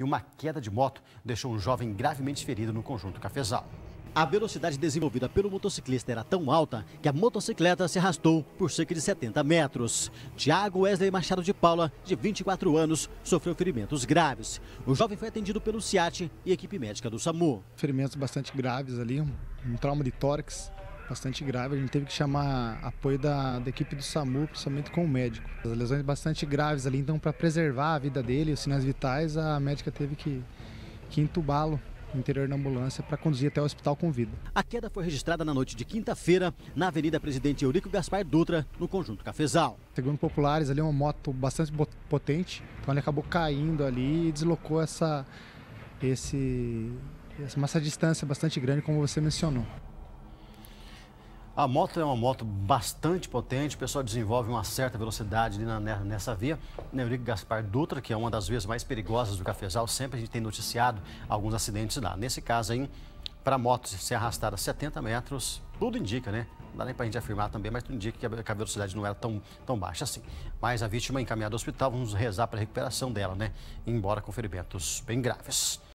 e uma queda de moto deixou um jovem gravemente ferido no conjunto Cafezal. A velocidade desenvolvida pelo motociclista era tão alta que a motocicleta se arrastou por cerca de 70 metros. Tiago Wesley Machado de Paula, de 24 anos, sofreu ferimentos graves. O jovem foi atendido pelo SIAT e equipe médica do SAMU. Ferimentos bastante graves ali, um trauma de tórax bastante grave. A gente teve que chamar apoio da equipe do SAMU, principalmente com o médico. As lesões bastante graves ali, então para preservar a vida dele, os sinais vitais, a médica teve que entubá-lo no interior da ambulância para conduzir até o hospital com vida. A queda foi registrada na noite de quinta-feira, na Avenida Presidente Eurico Gaspar Dutra, no conjunto Cafezal. Segundo populares, ali uma moto bastante potente, então ele acabou caindo ali e deslocou essa distância bastante grande, como você mencionou. A moto é uma moto bastante potente, o pessoal desenvolve uma certa velocidade ali nessa via. Na Eurico Gaspar Dutra, que é uma das vias mais perigosas do Cafezal, sempre a gente tem noticiado alguns acidentes lá. Nesse caso aí, para a moto ser arrastada a 70 metros, tudo indica, né? Não dá nem para a gente afirmar também, mas tudo indica que a velocidade não era tão baixa assim. Mas a vítima encaminhada ao hospital, vamos rezar para a recuperação dela, né? Embora com ferimentos bem graves.